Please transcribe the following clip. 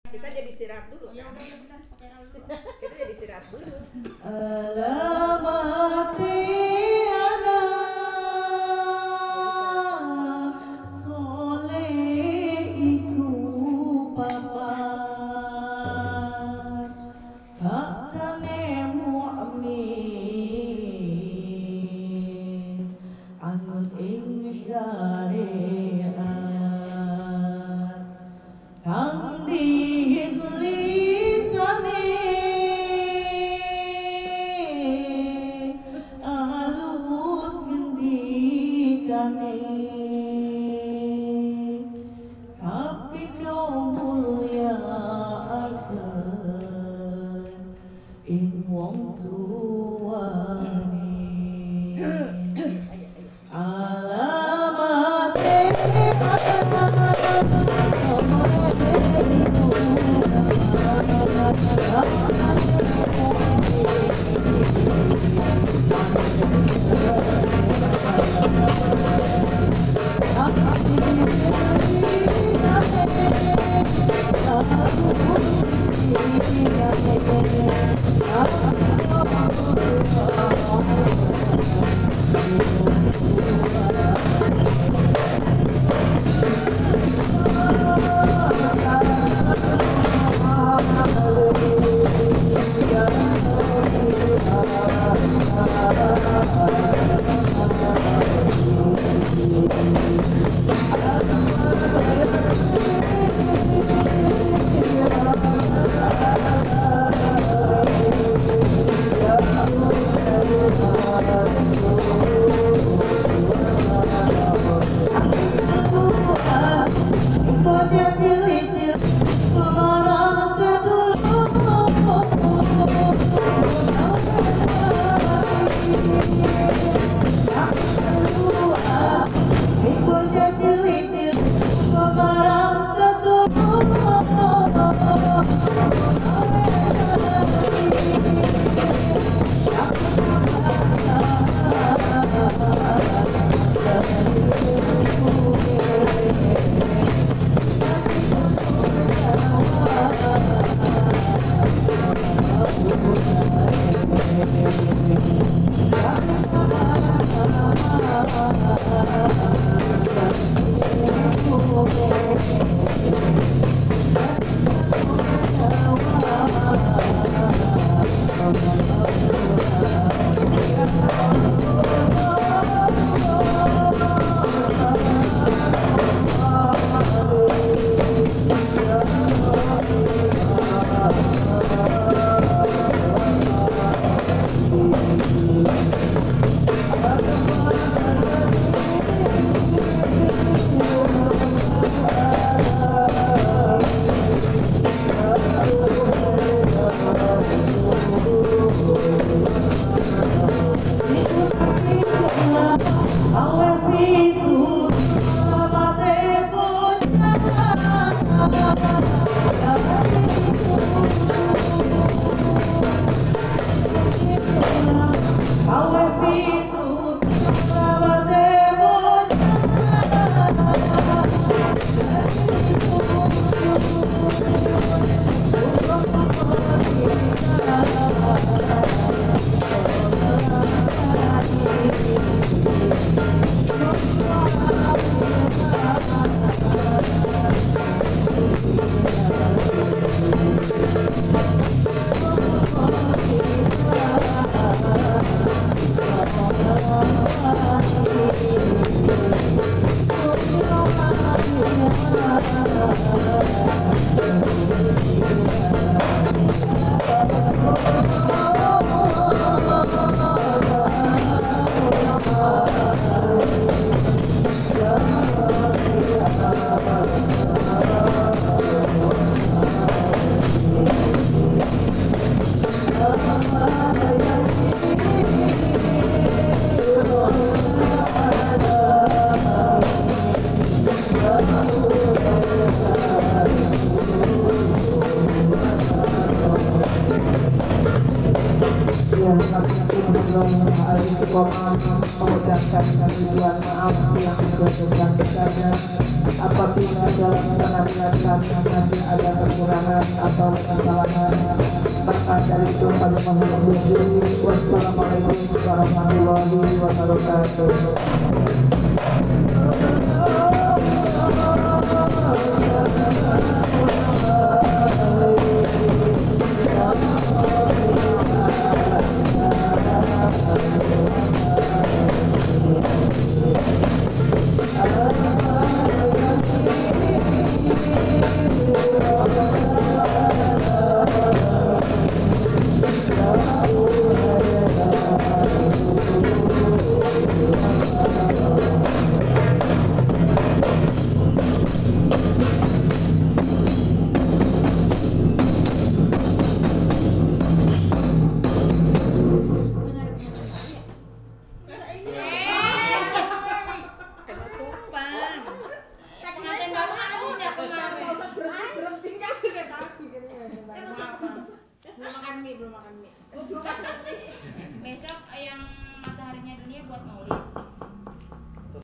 Kita jadi istirahat dulu. Ya udah kita pakai dulu. Kita jadi istirahat dulu. Alamati ana soleh iku papa tak jane mu'min anut ing syariat kang dihilisane alus ngendikane kapindo mulyakaken ing wong tuwane alamate Istiqomah mengucapkan mengucapkan ribuan maaf yang sebesar-besarnya apabila dalam penampilan kami masih ada kekurangan atau kesalahan. Maka dari itu kami mohon undur diri. Wassalamualaikum warahmatullahi wabarakatuh. Besok yang mataharinya dunia buat maulid.